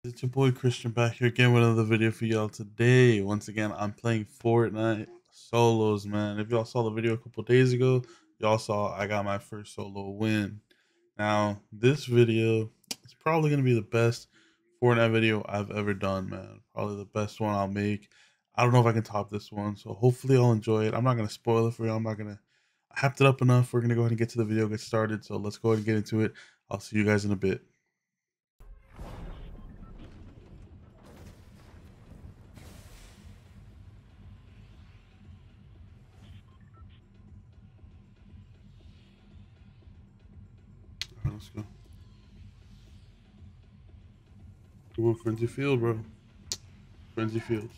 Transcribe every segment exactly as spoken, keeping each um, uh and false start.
It's your boy Christian back here again with another video for y'all today. Once again, I'm playing Fortnite solos, man. If y'all saw the video a couple days ago, y'all saw I got my first solo win. Now, this video is probably going to be the best Fortnite video I've ever done, man. Probably the best one I'll make. I don't know if I can top this one, so hopefully I'll enjoy it. I'm not going to spoil it for y'all. I'm not going to I hyped it up enough. We're going to go ahead and get to the video, get started. So let's go ahead and get into it. I'll see you guys in a bit. All right, let's go. Come on, Frenzy Field, bro. Frenzy Fields.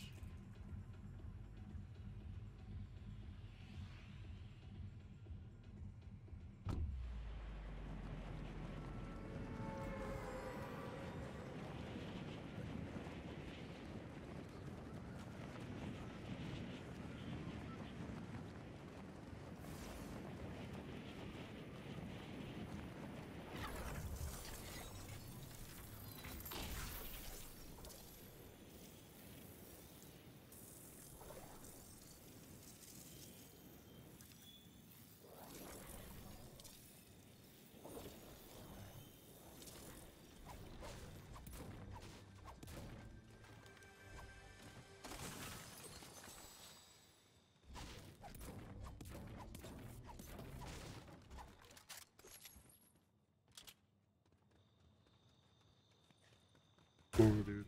Come on, dude.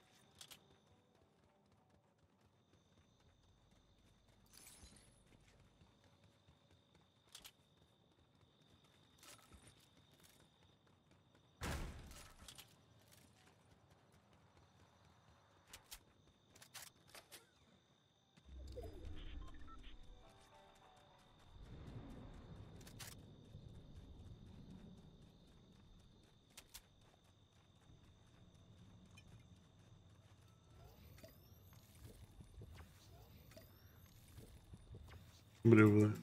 Somebody over there.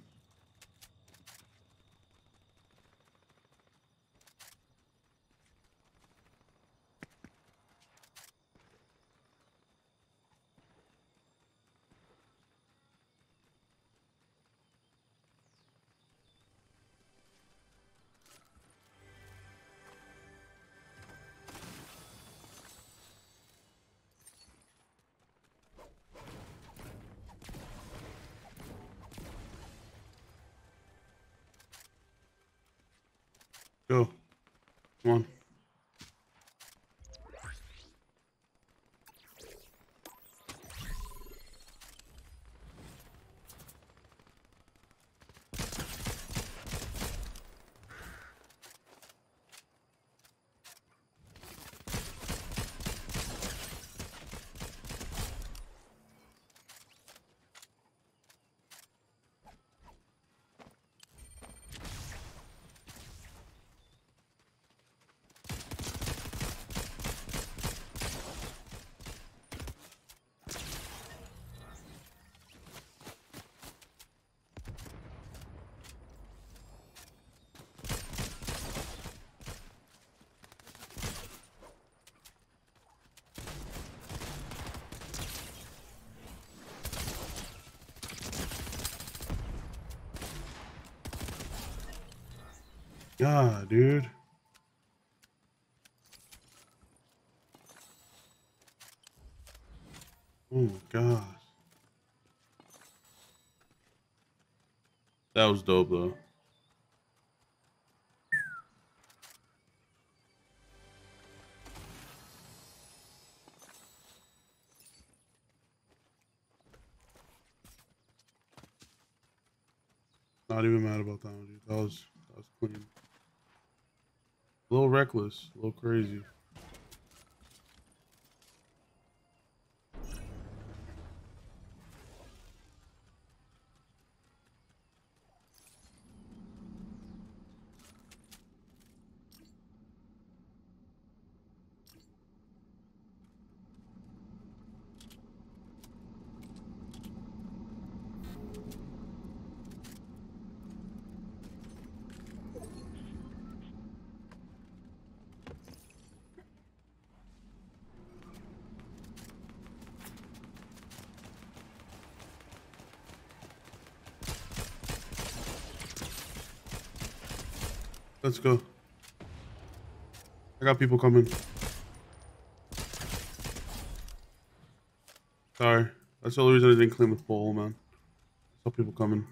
Go. Come on. God, dude. Oh my God. That was dope though. Not even mad about that one, dude. That was that was clean. A little reckless, a little crazy. Let's go. I got people coming. Sorry. That's the only reason I didn't claim the pole, man. I saw people coming.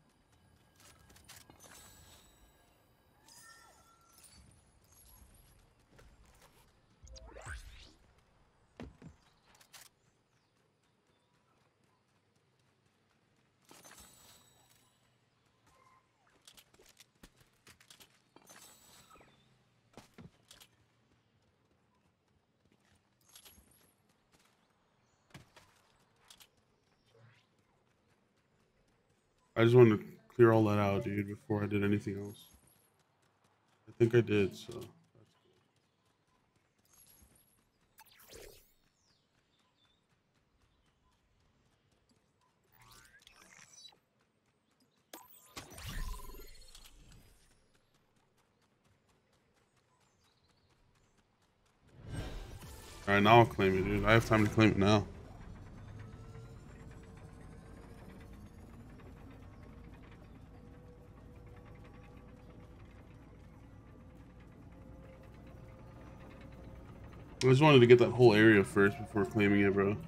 I just wanted to clear all that out, dude, before I did anything else. I think I did, so that's good. Alright, now I'll claim it, dude. I have time to claim it now. I just wanted to get that whole area first before claiming it, bro.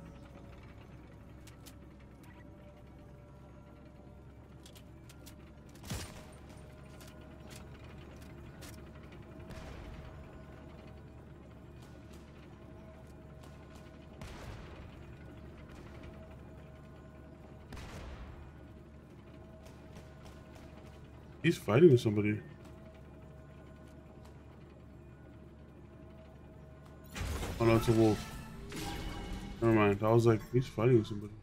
He's fighting with somebody. Oh no, it's a wolf. Never mind. I was like, he's fighting with somebody.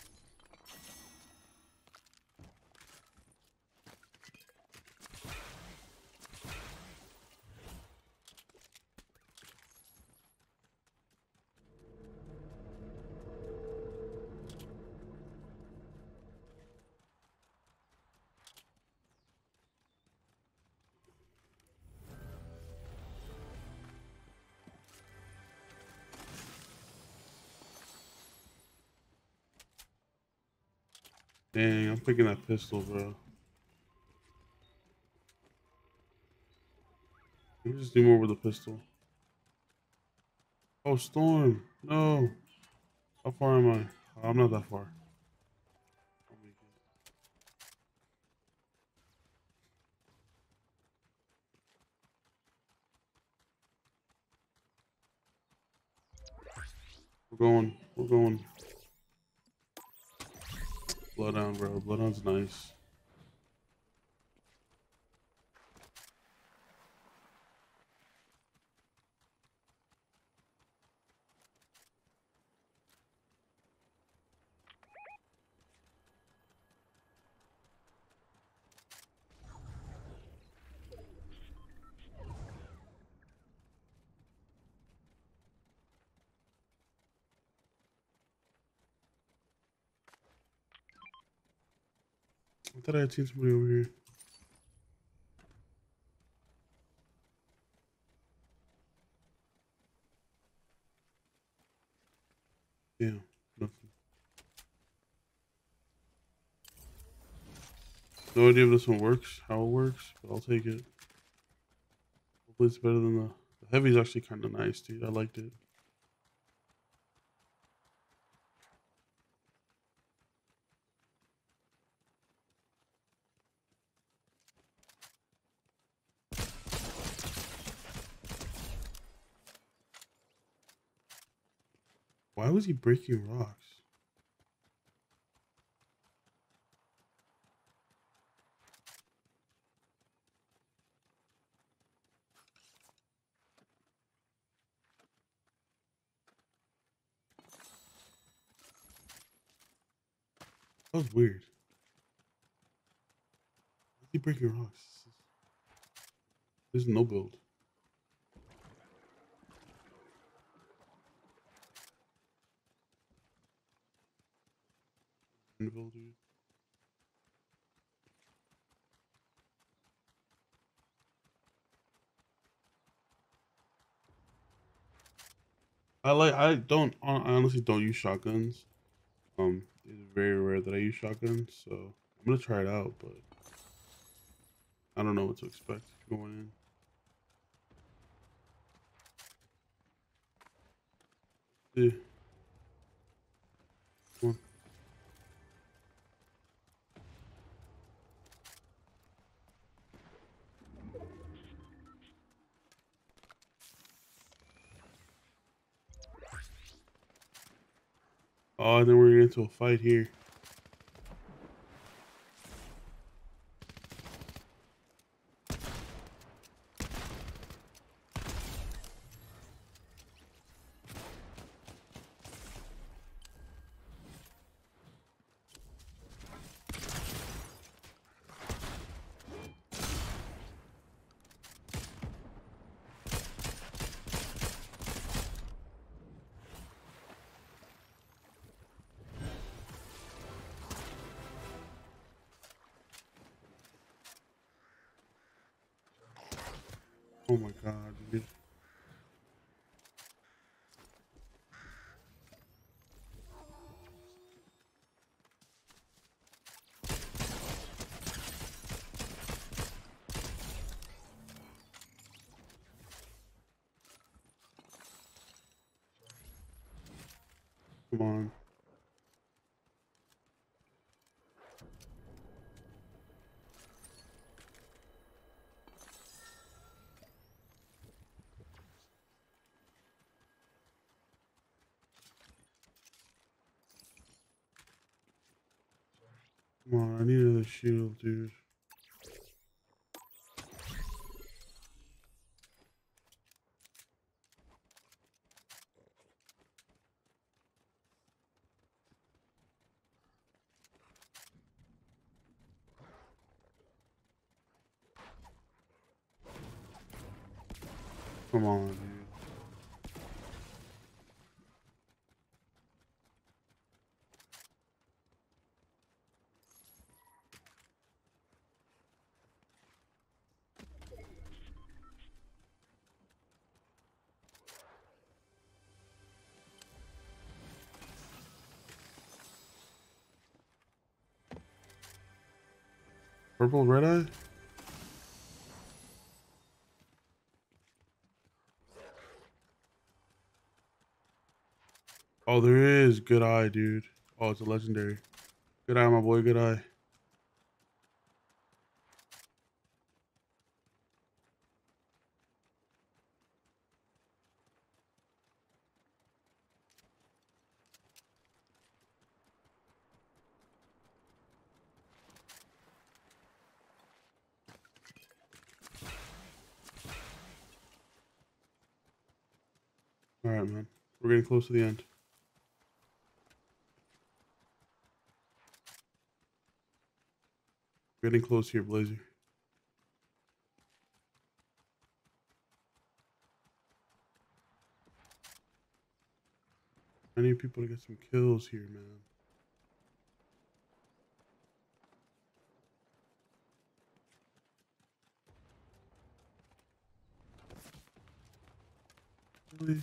Dang, I'm picking that pistol, bro. Let me just do more with the pistol. Oh, storm. No. How far am I? I'm not that far. I'll make it. We're going. We're going. Bloodhound, bro. Bloodhound's nice. I thought I had seen somebody over here. Yeah, nothing. No idea if this one works, how it works, but I'll take it. Hopefully it's better than the, the heavy's actually kind of nice, dude. I liked it. Why was he breaking rocks? That was weird. Why is he breaking rocks? There's no build. Build, dude. I like. I don't. I honestly don't use shotguns. Um, it's very rare that I use shotguns, so I'm gonna try it out, but I don't know what to expect going in. See. Come on. Oh, then we're gonna get into a fight here. Oh my god, dude. Come on. Come on, I need another shield, dude. Come on, dude. Purple red eye? Oh, there is good eye, dude. Oh, it's a legendary. Good eye, my boy. Good eye. All right, man. We're getting close to the end. We're getting close here, Blazer. I need people to get some kills here, man. Really?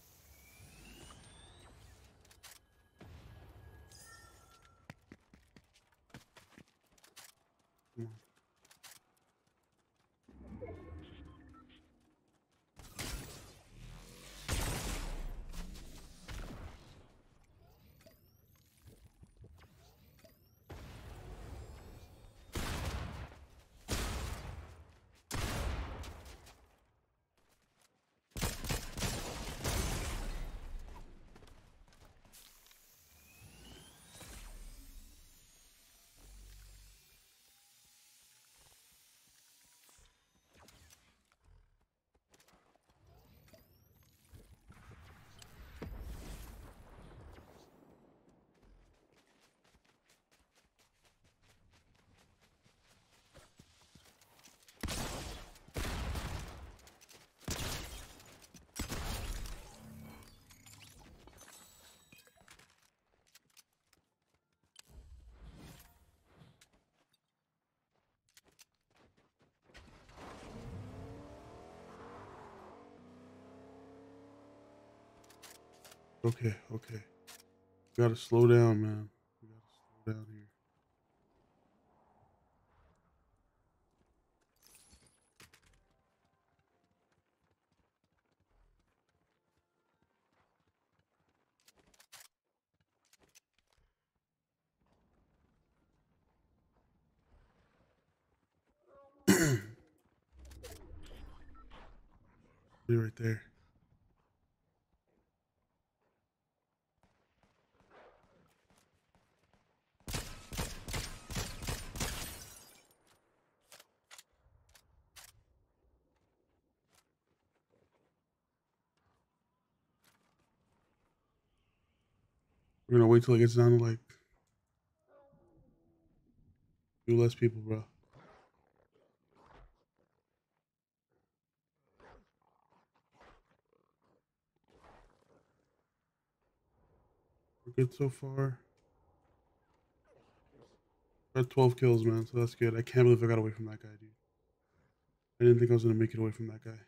Come on. Okay, okay. We gotta slow down, man. We gotta slow down here. Be right there. We're gonna wait till it gets down to like two less people, bro. We're good so far. Got twelve kills, man, so that's good. I can't believe I got away from that guy, dude. I didn't think I was gonna make it away from that guy.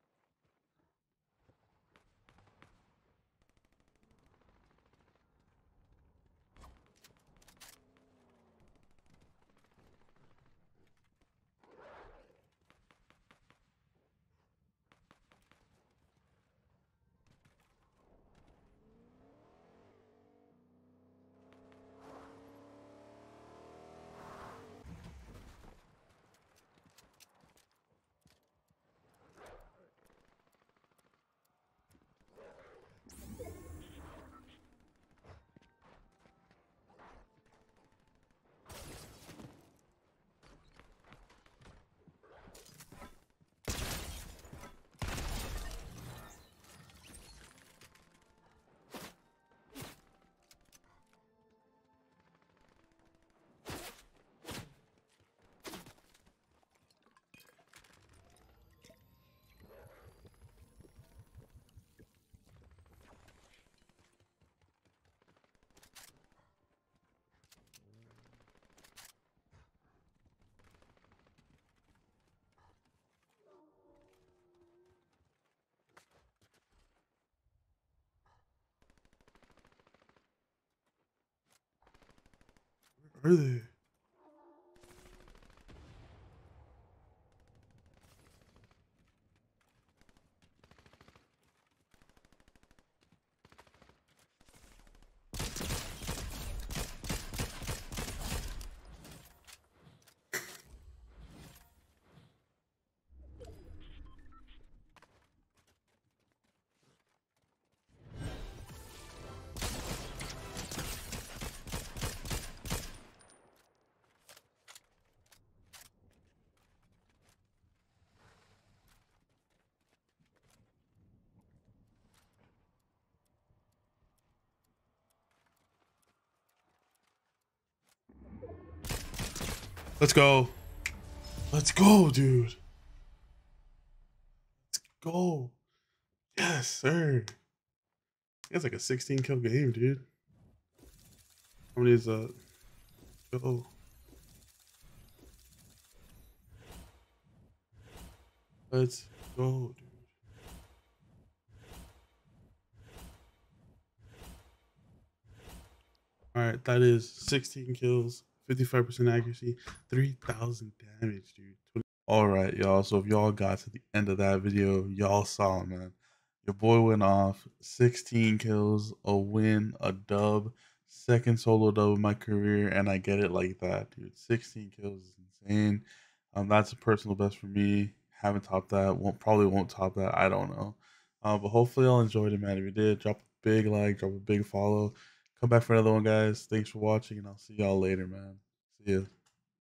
Where are they? Let's go. Let's go, dude. Let's go. Yes, sir. It's like a sixteen kill game, dude. How many is that? Go. Let's go, dude. All right, that is sixteen kills, fifty-five percent accuracy, three thousand damage, dude. All right, y'all. So if y'all got to the end of that video, y'all saw, man. Your boy went off sixteen kills, a win, a dub, second solo dub of my career, and I get it like that, dude. sixteen kills is insane. Um, that's a personal best for me. Haven't topped that. Won't probably won't top that. I don't know. Uh, but hopefully y'all enjoyed it, man. If you did, drop a big like, drop a big follow. Come back for another one, guys. Thanks for watching, and I'll see y'all later, man. See ya.